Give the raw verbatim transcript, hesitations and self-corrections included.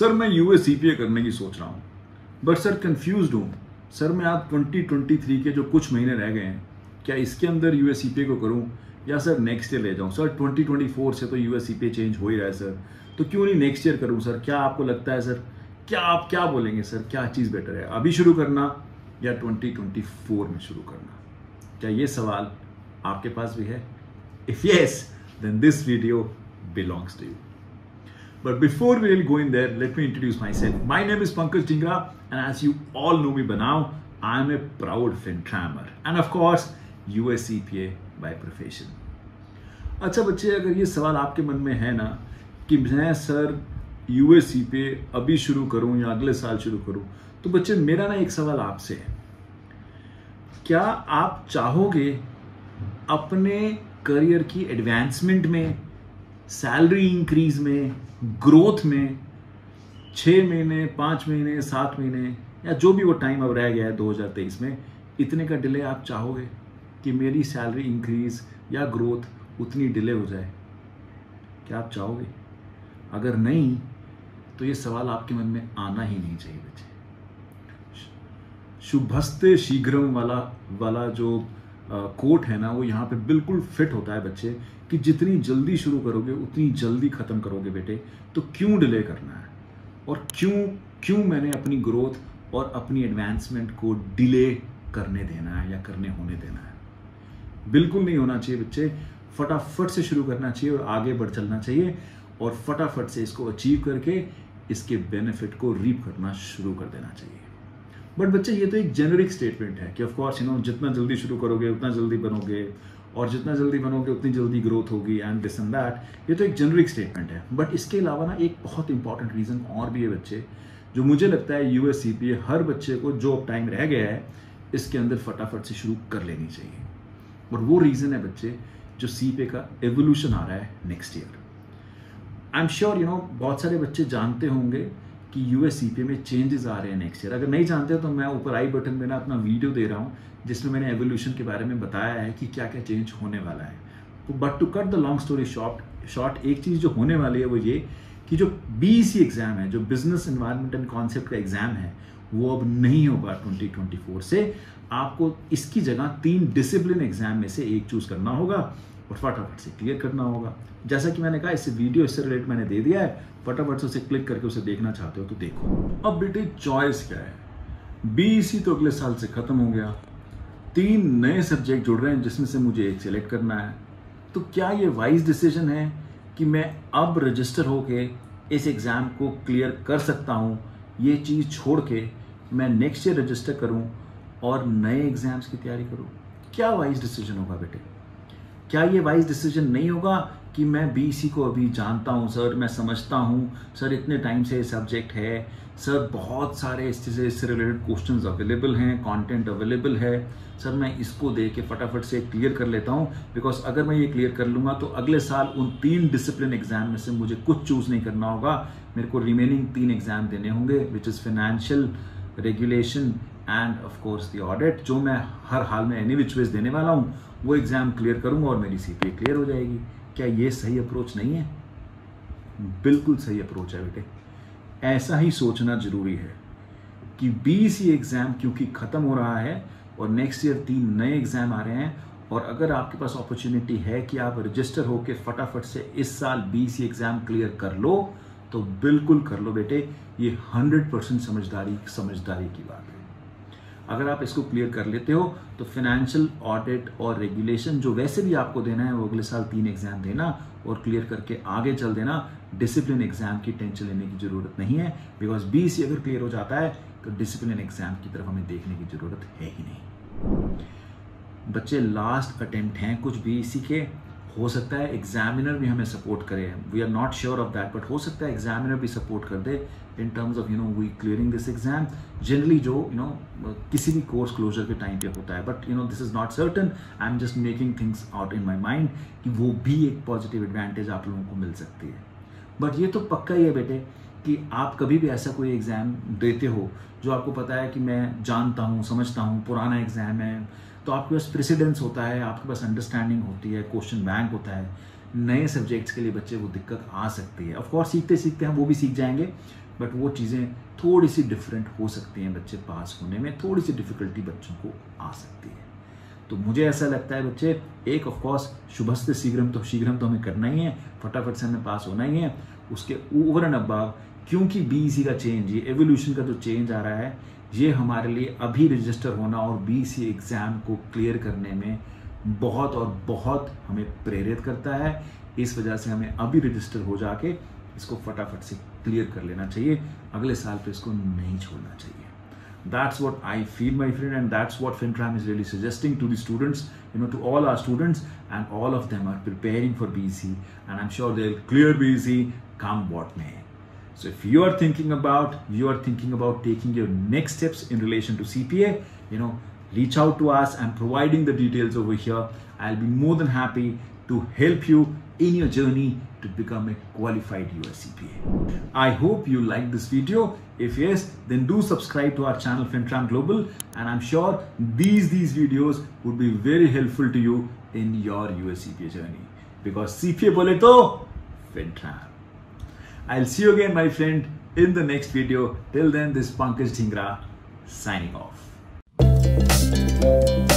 Sir मैं US CPA करने की सोच रहा हूँ, बट सर कंफ्यूज्ड हूँ। सर मैं आप ट्वेंटी ट्वेंटी थ्री के जो कुछ महीने रह गए हैं, क्या इसके अंदर यूएस सीपीए को करूँ या सर नेक्स्ट ईयर ले जाऊँ? सर ट्वेंटी ट्वेंटी फोर से तो यूएस सीपीए चेंज हो ही रहा है सर, तो क्यों नहीं नेक्स्ट ईयर करूँ सर? क्या आपको लगता है सर? क्या आप क्या बोलेंगे सर, क्या चीज़ बेटर है, अभी शुरू करना या ट्वेंटी ट्वेंटी फोर में शुरू करना? क्या ये सवाल आपके पास भी है? If yes, then this video belongs to you. But before we really go in there, let me introduce myself. My name is Pankaj Dhingra, and as you all know me by now, I am a proud FinTrammer and of course U S C P A by profession. अच्छा बच्चे, अगर ये सवाल आपके मन में है ना कि मैं sir U S C P A अभी शुरू करूं या अगले साल शुरू करूं, तो बच्चे मेरा ना एक सवाल आपसे है, क्या आप चाहोगे अपने करियर की एडवांसमेंट में, सैलरी इंक्रीज में, ग्रोथ में छः महीने, पाँच महीने, सात महीने या जो भी वो टाइम अब रह गया है दो हज़ार तेईस में, इतने का डिले आप चाहोगे कि मेरी सैलरी इंक्रीज या ग्रोथ उतनी डिले हो जाए? क्या आप चाहोगे? अगर नहीं तो ये सवाल आपके मन में आना ही नहीं चाहिए बच्चे। शुभस्ते शीघ्रम वाला वाला जो कोट है ना, वो यहाँ पे बिल्कुल फिट होता है बच्चे, कि जितनी जल्दी शुरू करोगे उतनी जल्दी खत्म करोगे बेटे। तो क्यों डिले करना है, और क्यों क्यों मैंने अपनी ग्रोथ और अपनी एडवांसमेंट को डिले करने देना है या करने होने देना है? बिल्कुल नहीं होना चाहिए बच्चे। फटाफट से शुरू करना चाहिए और आगे बढ़ चलना चाहिए, और फटाफट से इसको अचीव करके इसके बेनिफिट को रीप करना शुरू कर देना चाहिए। बट बच्चे ये तो एक जेनरिक स्टेटमेंट है कि ऑफ कोर्स यू नो जितना जल्दी शुरू करोगे उतना जल्दी बनोगे, और जितना जल्दी बनोगे उतनी जल्दी ग्रोथ होगी एंड दिस एंड दैट। ये तो एक जेनरिक स्टेटमेंट है, बट इसके अलावा ना एक बहुत इंपॉर्टेंट रीज़न और भी है बच्चे, जो मुझे लगता है यूएस सीपीए हर बच्चे को जो अब टाइम रह गया है इसके अंदर फटाफट से शुरू कर लेनी चाहिए। और वो रीज़न है बच्चे जो सीपीए का एवोल्यूशन आ रहा है next year. I am sure you know बहुत सारे बच्चे जानते होंगे कि यूएस सीपीए में चेंजेस आ रहे हैं नेक्स्ट ईयर। अगर नहीं जानते तो मैं ऊपर आई बटन में ना अपना वीडियो दे रहा हूँ जिसमें मैंने एवोल्यूशन के बारे में बताया है कि क्या क्या चेंज होने वाला है। तो but to cut the long story short short एक चीज़ जो होने वाली है वो ये कि जो बीईसी एग्जाम है, जो बिजनेस एनवायरनमेंट एंड कॉन्सेप्ट का एग्जाम है, वो अब नहीं होगा ट्वेंटी ट्वेंटी फोर से। आपको इसकी जगह तीन डिसिप्लिन एग्जाम में से एक चूज करना होगा और फटाफट से क्लियर करना होगा। जैसा कि मैंने कहा, इससे वीडियो इससे रिलेटेड मैंने दे दिया है, फटाफट से उसे क्लिक करके उसे देखना चाहते हो तो देखो। अब बेटे चॉइस क्या है? बीईसी तो अगले साल से खत्म हो गया, तीन नए सब्जेक्ट जुड़ रहे हैं जिसमें से मुझे एक सिलेक्ट करना है। तो क्या ये वाइज डिसीजन है कि मैं अब रजिस्टर होके इस एग्जाम को क्लियर कर सकता हूँ, ये चीज़ छोड़ के मैं नेक्स्ट ईयर रजिस्टर करूँ और नए एग्जाम्स की तैयारी करूँ? क्या वाइज डिसीजन होगा बेटे? क्या ये वाइज डिसीजन नहीं होगा कि मैं बीईसी को अभी जानता हूँ सर, मैं समझता हूँ सर, इतने टाइम से सब्जेक्ट है सर, बहुत सारे इससे इससे रिलेटेड क्वेश्चंस अवेलेबल हैं, कंटेंट अवेलेबल है सर, मैं इसको दे के फटाफट से क्लियर कर लेता हूँ, बिकॉज अगर मैं ये क्लियर कर लूँगा तो अगले साल उन तीन डिसिप्लिन एग्जाम में से मुझे कुछ चूज नहीं करना होगा, मेरे को रिमेनिंग तीन एग्जाम देने होंगे, which is financial, regulation and of course the audit, जो मैं हर हाल में एनी विच वेज देने वाला हूँ। वो एग्जाम क्लियर करूँगा और मेरी सीपीए क्लियर हो जाएगी। क्या ये सही अप्रोच नहीं है? बिल्कुल सही अप्रोच है बेटे। ऐसा ही सोचना जरूरी है कि बीईसी एग्जाम क्योंकि खत्म हो रहा है और नेक्स्ट ईयर तीन नए एग्जाम आ रहे हैं, और अगर आपके पास अपॉर्चुनिटी है कि आप रजिस्टर होके फटाफट से इस साल बीईसी एग्जाम क्लियर कर लो, तो बिल्कुल कर लो बेटे। ये हंड्रेड परसेंट समझदारी समझदारी की बात है। अगर आप इसको क्लियर कर लेते हो तो फाइनेंशियल, ऑडिट और रेगुलेशन जो वैसे भी आपको देना है वो अगले साल तीन एग्जाम देना और क्लियर करके आगे चल देना। डिसिप्लिन एग्जाम की टेंशन लेने की जरूरत नहीं है, बिकॉज बीईसी अगर क्लियर हो जाता है तो डिसिप्लिन एग्जाम की तरफ हमें देखने की जरूरत है ही नहीं। बच्चे लास्ट अटेम्प्ट हैं कुछ बीईसी के, हो सकता है एग्जामिनर भी हमें सपोर्ट करे, we are not sure of that, but हो सकता है एग्जामिनर भी सपोर्ट कर दे in terms of you know we clearing this exam. Generally जो यू नो किसी भी कोर्स क्लोजर के टाइम पे होता है, but you know this is not certain, I am just making things out in my mind कि वो भी एक पॉजिटिव एडवांटेज आप लोगों को मिल सकती है। बट ये तो पक्का ही है बेटे कि आप कभी भी ऐसा कोई एग्जाम देते हो जो आपको पता है कि मैं जानता हूँ, समझता हूँ, पुराना एग्जाम है, तो आपके पास प्रेसिडेंस होता है, आपके पास अंडरस्टैंडिंग होती है, क्वेश्चन बैंक होता है। नए सब्जेक्ट्स के लिए बच्चे वो दिक्कत आ सकती है। ऑफ कोर्स सीखते सीखते हम वो भी सीख जाएंगे, बट वो चीज़ें थोड़ी सी डिफरेंट हो सकती हैं, बच्चे पास होने में थोड़ी सी डिफ़िकल्टी बच्चों को आ सकती है। तो मुझे ऐसा लगता है बच्चे, एक ऑफ कोर्स शुभस्ते शीघ्रम तो शीघ्रम तो हमें करना ही है, फटाफट से हमें पास होना ही है। उसके ओवर एंड अबव, क्योंकि बीईसी का चेंज, ये एवोल्यूशन का जो चेंज आ रहा है, ये हमारे लिए अभी रजिस्टर होना और बीईसी एग्ज़ाम को क्लियर करने में बहुत और बहुत हमें प्रेरित करता है। इस वजह से हमें अभी रजिस्टर हो जाके इसको फटाफट से क्लियर कर लेना चाहिए, अगले साल पे इसको नहीं छोड़ना चाहिए। That's what I feel, my friend, and that's what FinTram is really suggesting to the students, you know, to all our students, and all of them are preparing for B E C, and I'm sure they'll clear B E C come what may. So if you are thinking about, you are thinking about taking your next steps in relation to C P A, you know, reach out to us. I'm providing the details over here. I'll be more than happy to help you in your journey to become a qualified U S C P A. I hope you liked this video. If yes, then do subscribe to our channel FinTram Global, and I'm sure these these videos would be very helpful to you in your U S C P A journey, because C P A bole to FinTram. I'll see you again, my friend, in the next video. Till then, this is Pankaj Dhingra signing off.